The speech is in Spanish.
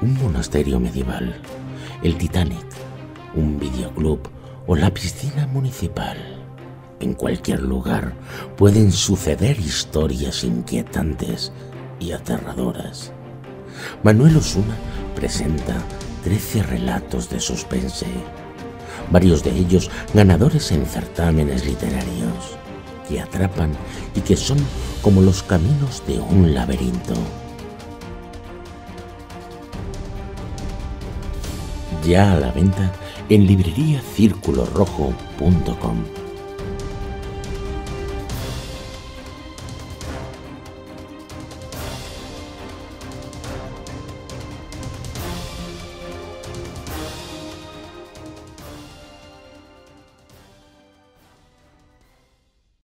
un monasterio medieval, el Titanic, un videoclub o la piscina municipal. En cualquier lugar pueden suceder historias inquietantes y aterradoras. Manuel Osuna presenta 13 relatos de suspense, varios de ellos ganadores en certámenes literarios, que atrapan y que son como los caminos de un laberinto. Ya a la venta en libreriacirculorrojo.com.